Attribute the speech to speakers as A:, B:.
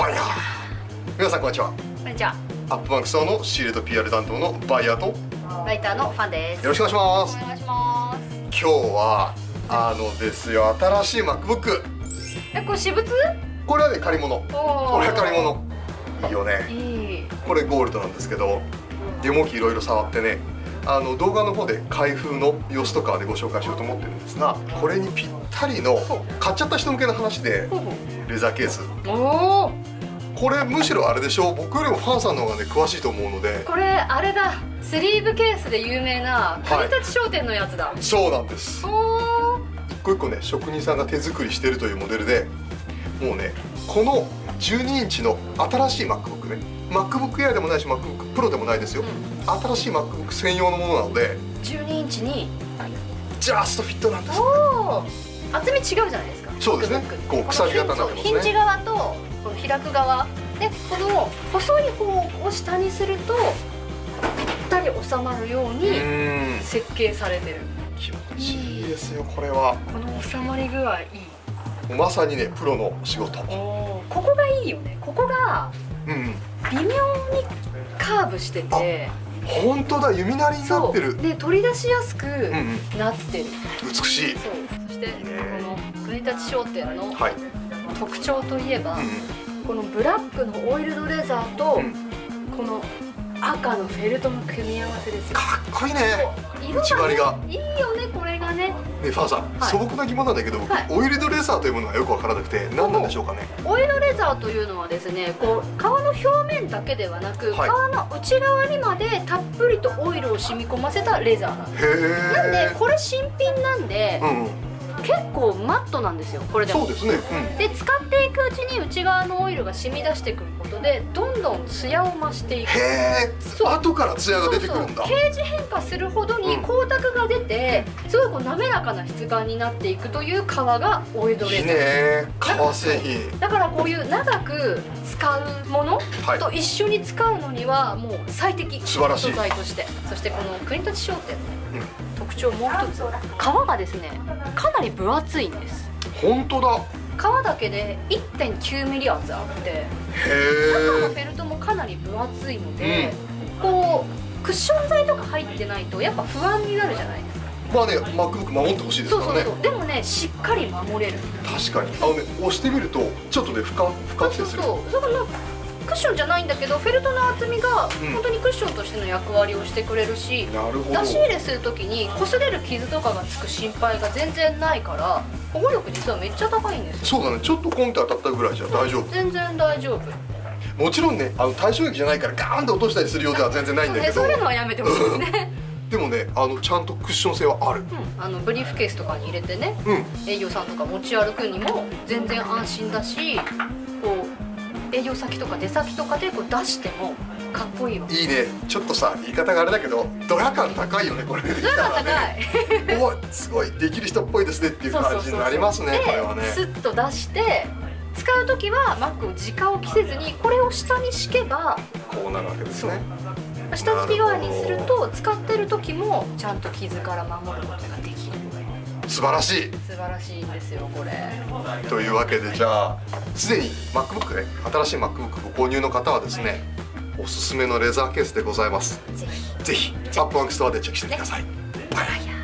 A: バイヤー。皆さんこんにちは。
B: こんにちは。
A: アップバンクストアの仕入れと PR 担当のバイヤーと
B: ライターのファンです。
A: よろしくお願いします。
B: お願いします。
A: 今日はですよ、新しい MacBook。
B: これ私物？
A: これはね、借り物。これは借り物。いいよね。
B: いい。
A: これゴールドなんですけど、デモ機いろいろ触ってね、動画の方で開封の様子とかでご紹介しようと思ってるんですが、これにぴったりの買っちゃった人向けの話でレザーケース。
B: おお。
A: これむしろあれでしょう、僕よりもファンさんの方がね詳しいと思うので。
B: これあれだ、スリーブケースで有名な国立商店のやつだ。
A: そうなんです。
B: おお。
A: 一個一個ね、職人さんが手作りしてるというモデルで、もうね、この12インチの新しい MacBook ね、 MacBook Air でもないし MacBook Pro でもないですよ、新しい MacBook 専用のものなので
B: 12インチに
A: ジャストフィットなんです。
B: おお。厚み違うじゃないですか。
A: そうですね、こう鎖型になってますね。
B: ヒンジ側とこの開く側で、この細い方を下にするとぴったり収まるように設計されてる。
A: 気持ちいいですよ、これは。
B: この収まり具合いい。
A: まさにね、プロの仕事。
B: ここがいいよね。ここが微妙にカーブしてて、
A: 本当だ、弓なりになってる。
B: で取り出しやすくなってる。
A: 美しい。
B: そう。そしてこの国立商店の特徴といえば、このブラックのオイルドレザーとこの赤のフェルトの組み合わせですよ。
A: かっこいいね。
B: 色がね、いいよね、これがね。
A: ね、ファンさん、素朴な疑問なんだけど、オイルドレザーというものがよくわからなくて、何なんでしょうかね。
B: オイルレザーというのはですね、こう皮の表面だけではなく、皮の内側にまでたっぷりとオイルを染み込ませたレザーなんです。なんでこれ新品なんで、結構マットなんですよ、これでも。
A: そうですね。
B: で使っていくうちに内側のオイルが染み出してくることで、どんどんツヤを増していく。
A: へえ。後からツヤが出てくるんだ。
B: ケージ変化するほどに光沢が出て、すごいこう滑らかな質感になっていくという革がオイルドレザー。
A: いいね、革製品。
B: だからこういう長く使うものと一緒に使うのにはもう最適。
A: 素晴らしい。
B: 素材として。そしてこの国立商店の特徴もう一つ、革がですね、かなり分厚いんです。
A: 本当だ。
B: 革だけで 1.9 ミリ厚あって、中のフェルトもかなり分厚いので、こうクッション材とか入ってないとやっぱ不安になるじゃないですか。
A: まあね、MacBook 守ってほしいですからね。
B: でもね、しっかり守れる。
A: 確かに。押してみるとちょっとね、ふかってする。
B: だからクッションじゃないんだけど、フェルトの厚みが本当にクッションとしての役割をしてくれるし、出し入れする時に擦れる傷とかがつく心配が全然ないから、保護力実はめっちゃ高いんですよ。
A: そうだね、ちょっとコンって当たったぐらいじゃ大丈夫。
B: 全然大丈夫。
A: もちろんね、対称撃じゃないからガーンと落としたりするようでは全然ないんだけど、
B: そういうのはやめてほしいですね。
A: でもね、ちゃんとクッション性はある。
B: ブリーフケースとかに入れてね、営業さんとか持ち歩くにも全然安心だし、こう営業先とか出先とかでこう出してもかっこいいわ。い
A: いね。ちょっとさ、言い方があれだけど、ドヤ感高いよね、これ。ド
B: ヤ感高い。
A: お、すごいできる人っぽいですねっていう感じになりますね、これはね。
B: スッと出して使う時は Mac を直置きせずに、これを下に敷けば
A: こうなるわけですね。
B: 下敷き側にすると、使ってる時もちゃんと傷から守ることができる。
A: 素晴らしい。
B: 素晴らしいんですよ、これ。
A: というわけで、じゃあすでに MacBook ね、新しい MacBook ご購入の方はですね、おすすめのレザーケースでございます。ぜひアップバンクストアでチェックしてみてください。バイバイ。